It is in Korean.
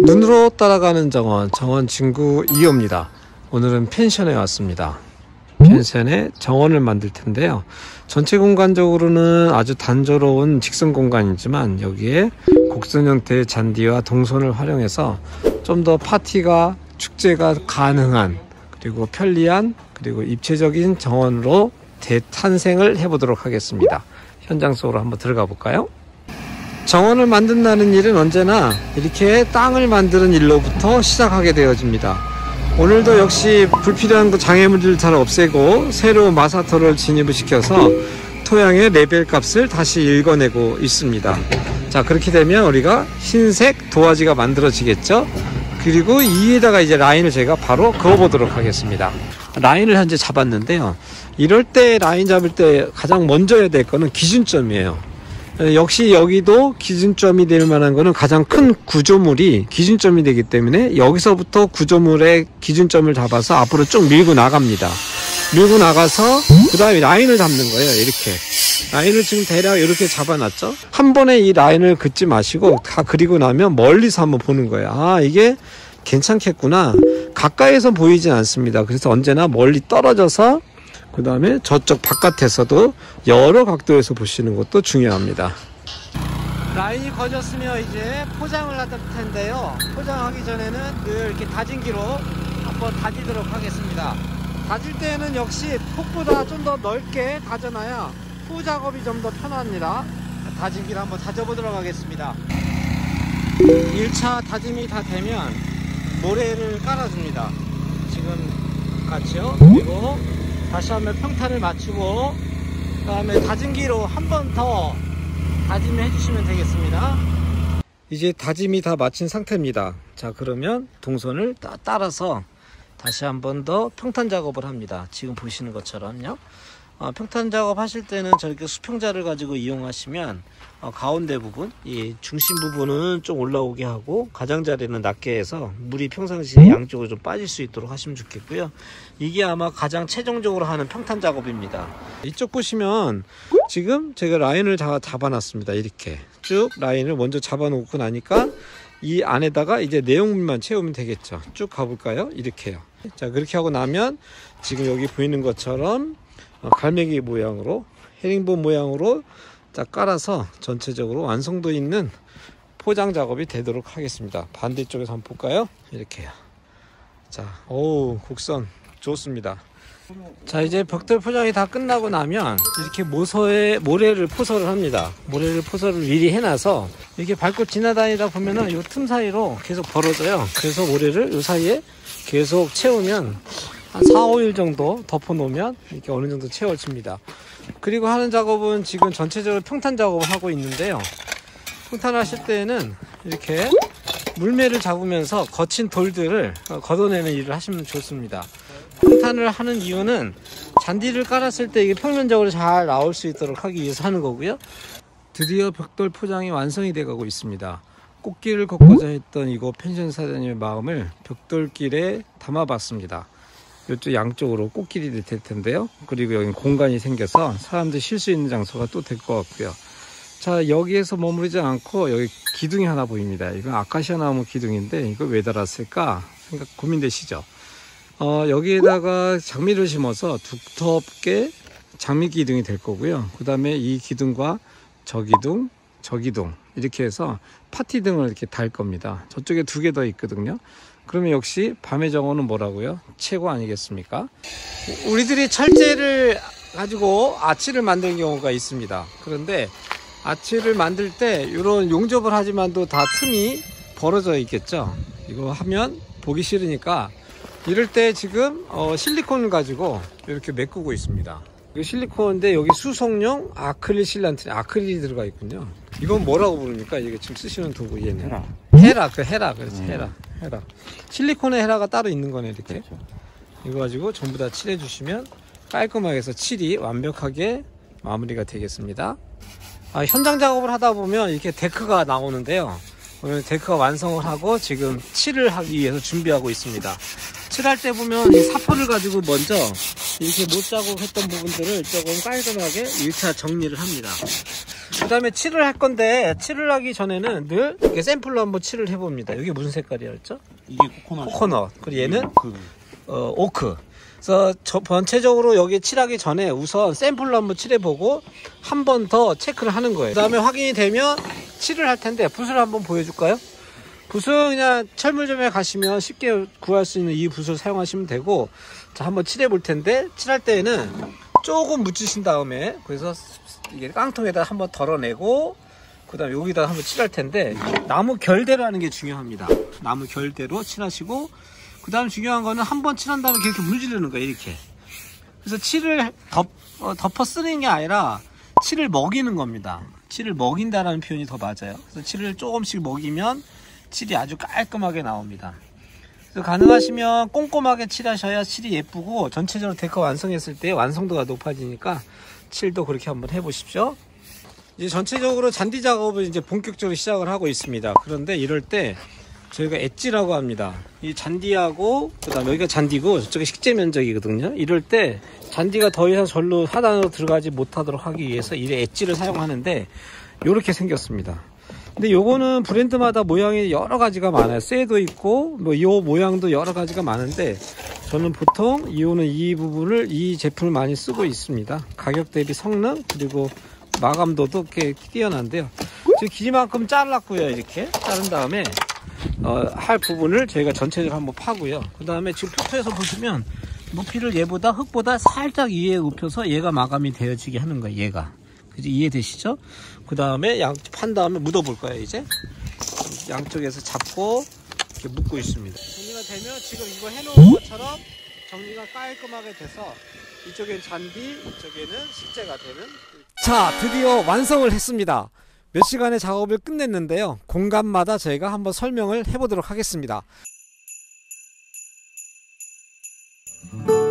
눈으로 따라가는 정원, 정원 친구 2호입니다. 오늘은 펜션에 왔습니다. 펜션에 정원을 만들 텐데요. 전체 공간적으로는 아주 단조로운 직선 공간이지만 여기에 곡선 형태의 잔디와 동선을 활용해서 좀 더 파티가, 축제가 가능한, 그리고 편리한, 그리고 입체적인 정원으로 대탄생을 해보도록 하겠습니다. 현장 속으로 한번 들어가 볼까요? 정원을 만든다는 일은 언제나 이렇게 땅을 만드는 일로부터 시작하게 되어집니다. 오늘도 역시 불필요한 장애물들을 잘 없애고 새로 마사토를 진입을 시켜서 토양의 레벨 값을 다시 읽어내고 있습니다. 자, 그렇게 되면 우리가 흰색 도화지가 만들어지겠죠. 그리고 이에다가 이제 라인을 제가 바로 그어보도록 하겠습니다. 라인을 현재 잡았는데요. 이럴 때 라인 잡을 때 가장 먼저 해야 될 거는 기준점이에요. 역시 여기도 기준점이 될 만한 거는 가장 큰 구조물이 기준점이 되기 때문에 여기서부터 구조물의 기준점을 잡아서 앞으로 쭉 밀고 나갑니다. 밀고 나가서 그 다음에 라인을 잡는 거예요. 이렇게 라인을 지금 대략 이렇게 잡아놨죠. 한 번에 이 라인을 긋지 마시고 다 그리고 나면 멀리서 한번 보는 거예요. 아, 이게 괜찮겠구나. 가까이에서 보이진 않습니다. 그래서 언제나 멀리 떨어져서 그 다음에 저쪽 바깥에서도 여러 각도에서 보시는 것도 중요합니다. 라인이 거졌으면 이제 포장을 할 텐데요. 포장하기 전에는 늘 이렇게 다진기로 한번 다지도록 하겠습니다. 다질 때는 역시 폭보다 좀 더 넓게 다져놔야 후 작업이 좀 더 편합니다. 다진기로 한번 다져보도록 하겠습니다. 1차 다짐이 다 되면 모래를 깔아줍니다. 지금 같이요. 그리고 다시 한번 평탄을 맞추고 그 다음에 다짐기로 한 번 더 다짐해 주시면 되겠습니다. 이제 다짐이 다 마친 상태입니다. 자, 그러면 동선을 따라서 다시 한 번 더 평탄 작업을 합니다. 지금 보시는 것처럼요. 평탄 작업 하실 때는 저렇게 수평자를 가지고 이용하시면 가운데 부분, 이 중심 부분은 좀 올라오게 하고 가장자리는 낮게 해서 물이 평상시에 양쪽으로 좀 빠질 수 있도록 하시면 좋겠고요. 이게 아마 가장 최종적으로 하는 평탄 작업입니다. 이쪽 보시면 지금 제가 라인을 다 잡아놨습니다. 이렇게 쭉 라인을 먼저 잡아놓고 나니까 이 안에다가 이제 내용물만 채우면 되겠죠. 쭉 가볼까요? 이렇게요. 자, 그렇게 하고 나면 지금 여기 보이는 것처럼 갈매기 모양으로, 헤링본 모양으로 딱 깔아서 전체적으로 완성도 있는 포장 작업이 되도록 하겠습니다. 반대쪽에서 한번 볼까요? 이렇게요. 자, 오우, 곡선 좋습니다. 자, 이제 벽돌 포장이 다 끝나고 나면 이렇게 모래를 포설을 합니다. 모래를 포설을 미리 해놔서 이렇게 밟고 지나다니다 보면은 이 틈 사이로 계속 벌어져요. 그래서 모래를 이 사이에 계속 채우면 한 4, 5일 정도 덮어 놓으면 이렇게 어느 정도 채워집니다. 그리고 하는 작업은 지금 전체적으로 평탄 작업을 하고 있는데요. 평탄을 하실 때는 이렇게 물매를 잡으면서 거친 돌들을 걷어내는 일을 하시면 좋습니다. 평탄을 하는 이유는 잔디를 깔았을 때 이게 평면적으로 잘 나올 수 있도록 하기 위해서 하는 거고요. 드디어 벽돌 포장이 완성이 돼 가고 있습니다. 꽃길을 걷고자 했던 이곳 펜션 사장님의 마음을 벽돌길에 담아봤습니다. 이쪽 양쪽으로 꽃길이 될 텐데요. 그리고 여기 공간이 생겨서 사람들이 쉴 수 있는 장소가 또 될 것 같고요. 자, 여기에서 머무르지 않고 여기 기둥이 하나 보입니다. 이건 아카시아 나무 기둥인데 이거 왜 달았을까 고민되시죠? 여기에다가 장미를 심어서 두텁게 장미 기둥이 될 거고요. 그 다음에 이 기둥과 저 기둥 이렇게 해서 파티 등을 이렇게 달 겁니다. 저쪽에 2개 더 있거든요. 그러면 역시 밤의 정원은 뭐라고요? 최고 아니겠습니까? 우리들이 철제를 가지고 아치를 만드는 경우가 있습니다. 그런데 아치를 만들 때 이런 용접을 하지만도 다 틈이 벌어져 있겠죠. 이거 하면 보기 싫으니까 이럴 때 지금 실리콘을 가지고 이렇게 메꾸고 있습니다. 이거 실리콘인데 여기 수송용 아크릴 실란트, 아크릴이 들어가 있군요. 이건 뭐라고 부릅니까? 이게 지금 쓰시는 도구 얘는 헤라, 그렇지. 헤라. 실리콘의 헤라가 따로 있는 거네. 이렇게 그렇죠. 이거 가지고 전부 다 칠해 주시면 깔끔하게 해서 칠이 완벽하게 마무리가 되겠습니다. 현장 작업을 하다 보면 이렇게 데크가 나오는데요. 오늘 데크가 완성을 하고 지금 칠을 하기 위해서 준비하고 있습니다. 칠할 때 보면 이 사포를 가지고 먼저 이렇게 못 작업했던 부분들을 조금 깔끔하게 1차 정리를 합니다. 그 다음에 칠을 할 건데, 칠을 하기 전에는 늘 이렇게 샘플로 한번 칠을 해봅니다. 이게 무슨 색깔이었죠? 이게 코코넛. 그리고 얘는 오크. 그래서 전체적으로 여기 칠하기 전에 우선 샘플로 한번 칠해보고 한 번 더 체크를 하는 거예요. 그 다음에 확인이 되면 칠을 할 텐데, 붓을 한번 보여줄까요? 붓은 그냥 철물점에 가시면 쉽게 구할 수 있는 이 붓을 사용하시면 되고, 자, 한번 칠해 볼 텐데, 칠할 때에는 조금 묻히신 다음에, 그래서 이게 깡통에다 한번 덜어내고, 그 다음에 여기다 한번 칠할 텐데, 나무 결대로 하는 게 중요합니다. 나무 결대로 칠하시고, 그 다음 중요한 거는 한번 칠한 다음에 이렇게 문지르는 거예요, 이렇게. 그래서 칠을 덮어 쓰는 게 아니라 칠을 먹이는 겁니다. 칠을 먹인다라는 표현이 더 맞아요. 그래서 칠을 조금씩 먹이면 칠이 아주 깔끔하게 나옵니다. 그래서 가능하시면 꼼꼼하게 칠하셔야 칠이 예쁘고 전체적으로 데커 완성했을 때 완성도가 높아지니까 칠도 그렇게 한번 해보십시오. 이제 전체적으로 잔디 작업을 이제 본격적으로 시작을 하고 있습니다. 그런데 이럴 때 저희가 엣지라고 합니다. 이 잔디하고 그다음 여기가 잔디고 저쪽이 식재 면적이거든요. 이럴 때 잔디가 더 이상 절로 하단으로 들어가지 못하도록 하기 위해서 이 엣지를 사용하는데 이렇게 생겼습니다. 근데 요거는 브랜드마다 모양이 여러 가지가 많아요. 쇠도 있고 뭐 이 모양도 여러 가지가 많은데 저는 보통 이 부분을 이 제품을 많이 쓰고 있습니다. 가격 대비 성능 그리고 마감도도 꽤 뛰어난데요. 지금 길이만큼 잘랐고요. 이렇게 자른 다음에 할 부분을 저희가 전체적으로 한번 파고요. 그 다음에 지금 포토에서 보시면 높이를 얘보다 흙보다 살짝 위에 눕혀서 얘가 마감이 되어지게 하는 거예요. 얘가 그죠? 이해되시죠? 그 다음에 판 다음에 묻어 볼 거예요. 이제 양쪽에서 잡고 이렇게 묶고 있습니다. 정리가 되면 지금 이거 해놓은 것처럼 정리가 깔끔하게 돼서 이쪽엔 잔디, 이쪽에는 식재가 되는. 자, 드디어 완성을 했습니다. 몇 시간의 작업을 끝냈는데요. 공간마다 저희가 한번 설명을 해보도록 하겠습니다.